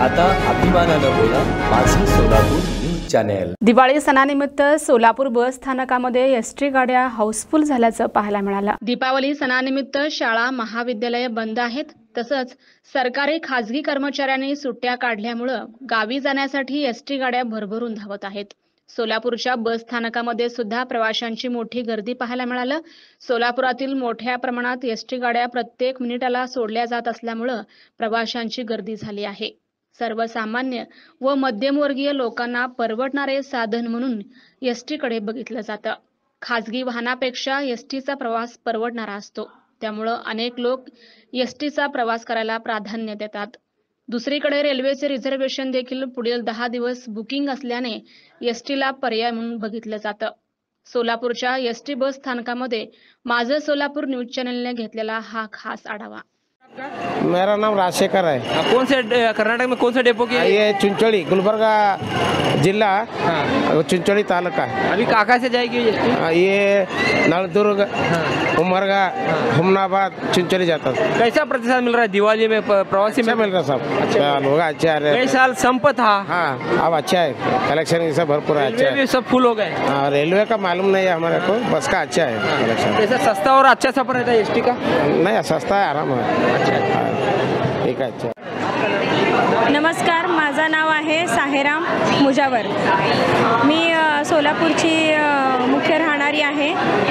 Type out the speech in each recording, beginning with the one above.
आता अभिमानानं बोला माझं सोलापूर न्यूज चॅनेल। दिवाळी सणानिमित्त सोलापूर बस स्थानकामध्ये एसटी गाड्या हाऊसफुल झाल्याचं पाहायला मिळालं। दीपावली सणानिमित्त शाळा महाविद्यालय बंद आहेत, तसंच सरकारी खाजगी कर्मचाऱ्यांनी सुट्ट्या काढल्यामुळे गावी जाण्यासाठी एसटी गाड्या भरभरून धावत आहेत। सोलापूरच्या बस स्थानकामध्ये सुद्धा प्रवाशांची मोठी गर्दी पाहायला मिळाली। सोलापुरातील मोठ्या प्रमाणात एसटी गाड्या प्रत्येक मिनिटाला सोडल्या जात असल्यामुळे प्रवाशांची गर्दी झाली आहे। सर्वसामान्य व मध्यमवर्गीय लोकांना परवडणारे साधन म्हणून एसटीकडे बघितलं जातं। खाजगी वाहनापेक्षा एसटीचा प्रवास परवडणारा असतो, त्यामुळे अनेक लोक एसटीचा प्रवास करायला प्राधान्य देतात। दुसरीकडे रेल्वेचे रिझर्वेशन देखील पुढील 10 दिवस बुकिंग असल्याने एसटीला पर्याय म्हणून बघितलं जातं। सोलापूरच्या एसटी बस स्थानकामध्ये माझं सोलापूर न्यूज चॅनलने घेतलेला हा खास आढावा। मेरा नाम राजशेखर है। कौन से कर्नाटक में कौन सा डेपो की? ये चुनचोड़ी गुलबर्गा जिला, चुनचोड़ी तालुका। अभी कहाँ से जाएगी ये नलदुर्ग, उमरगा, हुमनाबाद, चुनचोड़ी जाता है। कैसा प्रतिसाद मिल रहा है दिवाली में? प्रवासी में मिल रहा सब अच्छा लोग अच्छे आ रहे। कई साल संप था। हाँ अब अच्छा है, कलेक्शन सब भरपूर अच्छा है। सब फुल हो गए। रेलवे का मालूम नहीं है हमारे को, बस का अच्छा है कलेक्शन। कैसा सस्ता और अच्छा सफर रहता है एसटी का? नहीं सस्ता है, आराम है। ठीक है अच्छा। नमस्कार, माझं नाव आहे साहेराम मुजावर। मी सोलापूरची मुख्य राहणारी आहे।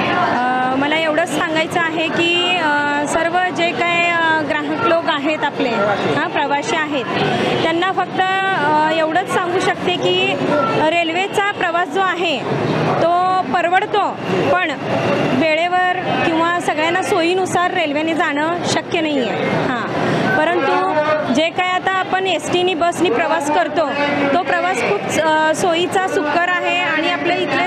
मला एवढंच सांगायचं आहे की सर्व जे काय ग्राहक लोक आहेत आपले प्रवासी आहेत, त्यांना फक्त एवढंच सांगू शकते की रेल्वेचा प्रवास जो आहे तो परवडतो, पण वेळेवर किंवा सगळ्यांना सोयीनुसार रेल्वेने जाणं शक्य नाही आहे। परंतु जे काय आता आपण एसटीनी बसनी प्रवास करतो तो प्रवास खूप सोयीचा सुकर आहे आणि आपले इथले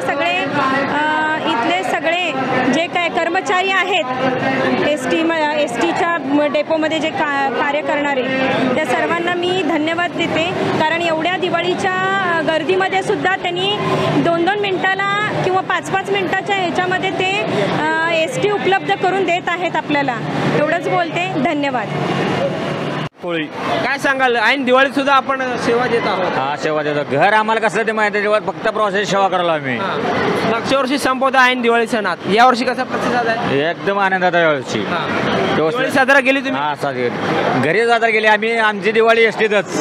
सगळे जे काय कर्मचारी आहेत एसटीच्या डेपोमध्ये जे कार्य करणारे त्या सर्वांना मी धन्यवाद देते, कारण एवढ्या दिवाळीच्या गर्दीमध्ये सुद्धा त्यांनी 2-2 मिनिटाला किंवा 5-5 मिनिटाच्या ह्याच्यामध्ये ते एसटी उपलब्ध करून देत आहेत आपल्याला। एवढंच बोलते, धन्यवाद। काय सांगाल? ऐन दिवाळीत सुद्धा आपण सेवा देत आहोत। हा सेवा देतो। घर आम्हाला कसं ते माहिती आहे, फक्त प्रवासाची सेवा करायला आम्ही। मागच्या वर्षी संपवता ऐन दिवाळी सणात, या वर्षी कसा प्रतिसाद आहे? एकदम आनंदात आहे यावर्षी। दिवाळी साजरा केली तुम्ही? हा साजरी घरी साजरा केली आम्ही। आमची दिवाळी एसटीतच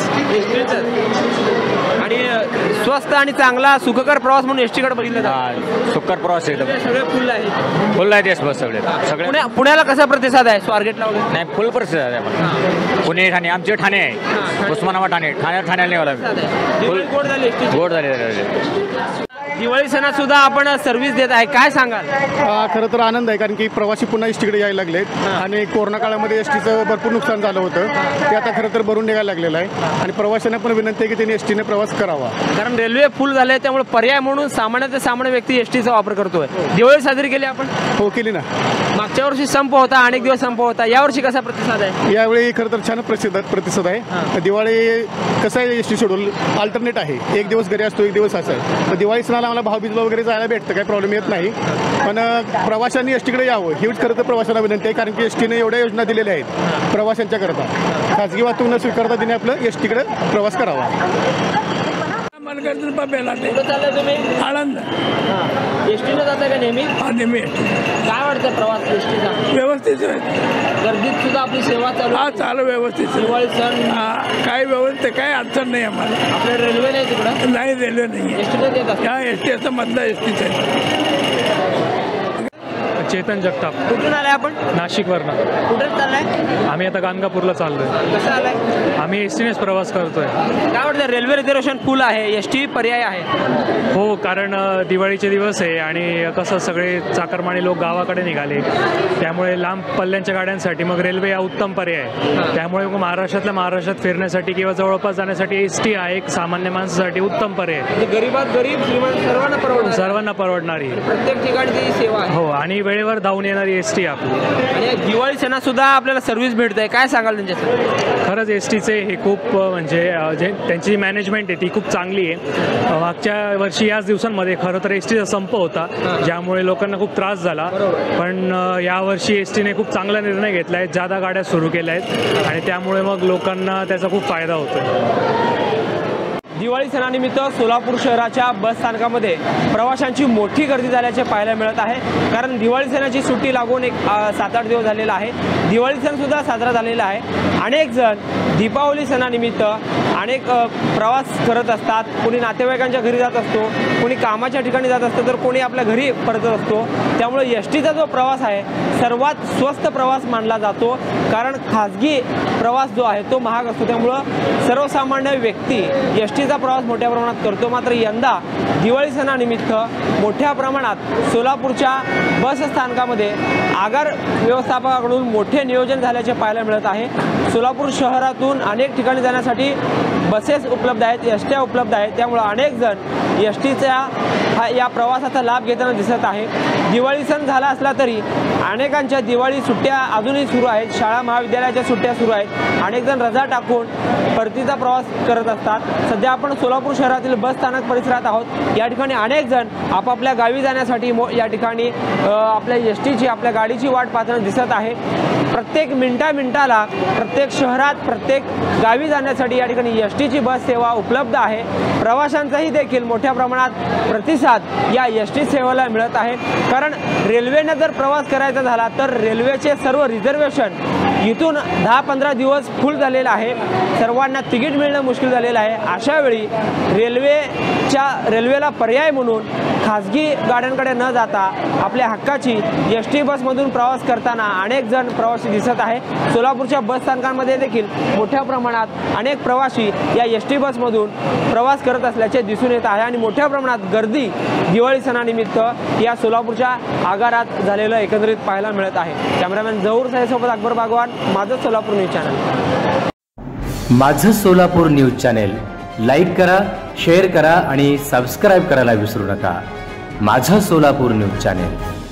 आणि स्वस्त आणि चांगला सुखकर प्रवास म्हणून एसटीकडे बघितलं जातं। सुखकर प्रवास एकदम सगळे फुल आहे। फुल आहे देश बस सगळे। पुण्याला कसा प्रतिसाद आहे? स्वारगेटला वगैरे? नाही फुल प्रतिसाद आहे। पुणे ठाणे आमचे ठाणे आहे, उस्मानाबाद ठाण्याला निघाला गोड झाली गोड झाले। दिवाळी सणात सुद्धा आपण सर्व्हिस देत आहे, काय सांगाल? खरं तर आनंद आहे, कारण की प्रवासी पुन्हा एसटीकडे यायला लागलेत आणि कोरोना काळामध्ये एसटीचं भरपूर नुकसान झालं होतं, ते आता खरं तर भरून निघायला लागलेलं आहे आणि प्रवाशांना पण विनंती आहे की त्यांनी एसटीने प्रवास करावा, कारण रेल्वे फुल झाले, त्यामुळे पर्याय म्हणून सामान्य व्यक्ती एसटीचा वापर करतोय। दिवाळी साजरी केली आपण? हो केली ना। मागच्या वर्षी संप होता, अनेक दिवस संप होता, यावर्षी कसा प्रतिसाद आहे? यावेळी खरं तर छान प्रतिसाद आहे। दिवाळी कसं आहे, एसटी शेड्यूल अल्टरनेट आहे, एक दिवस घरी असतो, एक दिवस असं आहे। तर दिवाळी सणाला आम्हाला भाऊबीजला वगैरे जायला भेटतं, काही प्रॉब्लेम येत नाही, पण प्रवाशांनी एसटीकडे यावं हीच खरं तर प्रवाशांना विनंती आहे, कारण की एसटीने एवढ्या योजना दिलेल्या आहेत प्रवाशांच्या करता। खाजगी वाहतूक न स्वीकारता तिने आपलं एसटीकडे प्रवास करावा। आनंद एसटीने जाता का नेहमी? नेहमी। काय वाटतं प्रवास एसटीचा? व्यवस्थित गर्दीत सुद्धा आपली सेवा चालू? हा चालू व्यवस्थित। दिवाळी सण काय व्यवस्थित, काय अडचण नाही आम्हाला। आपल्या रेल्वे नाही तिकडं? नाही, रेल्वे नाही। एसटीने देतात? हा एसटी असं मधला एसटीच आहे। चेतन जगताप। कुठून आलाय आपण? नाशिकवरनं। कुठे चाललाय? आम्ही आता गाणगापूरला चाललोय। कसं आलाय? आम्ही एसटीनेच प्रवास करतोय। काय वाटतं, रेल्वे रिझर्वेशन फुल आहे, एसटी पर्याय आहे? हो, कारण दिवाळीचे दिवस आहे आणि कसं सगळे चाकरमानी लोक गावाकडे निघाले, त्यामुळे लांब पल्ल्यांच्या गाड्यांसाठी मग रेल्वे हा उत्तम पर्याय आहे। त्यामुळे महाराष्ट्रात फिरण्यासाठी किंवा जवळपास जाण्यासाठी एसटी हा एक सामान्य माणसासाठी उत्तम पर्याय आहे। गरीबात गरीब, श्रीमंत सर्वांना परवडणारी सर्वांना परवडणारी प्रत्येक ठिकाणी सेवा आहे। हो, आणि वेळेवर वेळेवर धावून येणारी एस टी आपली. आणि दिवाळी सणात सुद्धा आपल्याला सर्व्हिस भेटते, काय सांगाल त्यांच्यासाठी? खरंच एस टीचे हे खूप म्हणजे जे त्यांची मॅनेजमेंट आहे ती खूप चांगली आहे. मागच्या वर्षी याच दिवसांमध्ये खरं तर एस टीचा संप होता, ज्यामुळे लोकांना खूप त्रास झाला. पण यावर्षी एस टीने खूप चांगला निर्णय घेतला आहे, जादा गाड्या सुरू केल्या आहेत आणि त्यामुळे मग लोकांना त्याचा खूप फायदा होतो. दिवाळी सणानिमित्त सोलापूर शहराच्या बस स्थानकामध्ये प्रवाशांची मोठी गर्दी झाल्याचे पाहायला मिळत आहे. कारण दिवाळी सणाची सुट्टी लागून एक 7-8 दिवस झालेला आहे. दिवाळी सणसुद्धा साजरा झालेला आहे. अनेक जण दीपावली सणानिमित्त अनेक प्रवास करत असतात. कोणी नातेवाईकांच्या घरी जात असतो, कोणी कामाच्या ठिकाणी जात असतं, तर कोणी आपल्या घरी परतत असतो. त्यामुळे एस टीचा जो प्रवास आहे सर्वात स्वस्त प्रवास मानला जातो, कारण खाजगी प्रवास जो आहे तो महाग असतो. त्यामुळं सर्वसामान्य व्यक्ती एस टीचा प्रवास मोठ्या प्रमाणात करतो. मात्र यंदा दिवाळी सणानिमित्त मोठ्या प्रमाणात सोलापूरच्या बस स्थानकामध्ये आगार व्यवस्थापकाकडून मोठे नियोजन झाल्याचे पाहायला मिळत आहे. सोलापूर शहरातून अनेक ठिकाणी जाण्यासाठी बसेस उपलब्ध आहेत, एस ट्या उपलब्ध आहेत. त्यामुळं अनेक जण एस टीच्या या प्रवासाचा लाभ घेताना दिसत आहे. दिवाळी सण झाला असला तरी अनेकांच्या दिवाळी सुट्ट्या अजूनही सुरू आहेत, शाळा महाविद्यालयाच्या सुट्ट्या सुरू आहेत. अनेक जण रजा टाकून परतीचा प्रवास करत असतात. सध्या आपण सोलापूर शहरातील बस स्थानक परिसरात आहोत. या ठिकाणी अनेक जण आपापल्या गावी जाण्यासाठी या ठिकाणी आपल्या एस टीची आपल्या गाडीची वाट पाहताना दिसत आहे. प्रत्येक मिनिटाला प्रत्येक शहरात प्रत्येक गावी जाण्यासाठी या ठिकाणी एस टीची बस सेवा उपलब्ध आहे. प्रवाशांचाही देखील मोठ्या प्रमाणात प्रतिसाद या एस टी सेवेला मिळत आहे. कारण रेल्वेने जर प्रवास करायचा झाला तर रेल्वेचे सर्व रिझर्वेशन इथून 10-15 दिवस फुल झालेलं आहे. सर्वांना तिकीट मिळणं मुश्किल झालेलं आहे. अशा वेळी रेल्वेला पर्याय म्हणून खाजगी गाड्यांकडे न जाता आपल्या हक्काची एस टी बसमधून प्रवास करताना अनेक जण प्रवासी दिसत आहे. सोलापूरच्या बस स्थानकांमध्ये देखील मोठ्या प्रमाणात अनेक प्रवासी या एस टी बसमधून प्रवास करत असल्याचे दिसून येत आहे आणि मोठ्या प्रमाणात गर्दी दिवाळी सणानिमित्त या सोलापूरच्या आगारात झालेलं एकंदरीत पाहायला मिळत आहे. कॅमेरामॅन जहूर साहेबसोबत अकबर बागवान, माझं सोलापूर न्यूज चॅनल. माझं सोलापूर न्यूज चॅनेल लाईक करा, शेअर करा आणि सबस्क्राईब करायला विसरू नका. माझं सोलापूर न्यूज चॅनेल.